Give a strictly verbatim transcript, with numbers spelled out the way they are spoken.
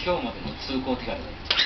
今日までの通行手形だ。